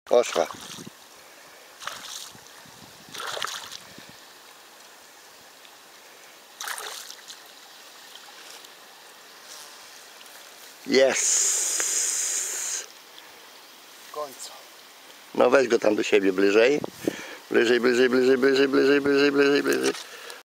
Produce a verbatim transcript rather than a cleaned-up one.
Poszła. Jest. W końcu. No weź go tam do siebie bliżej. Bliżej, bliżej, bliżej, bliżej, bliżej, bliżej, bliżej, bliżej.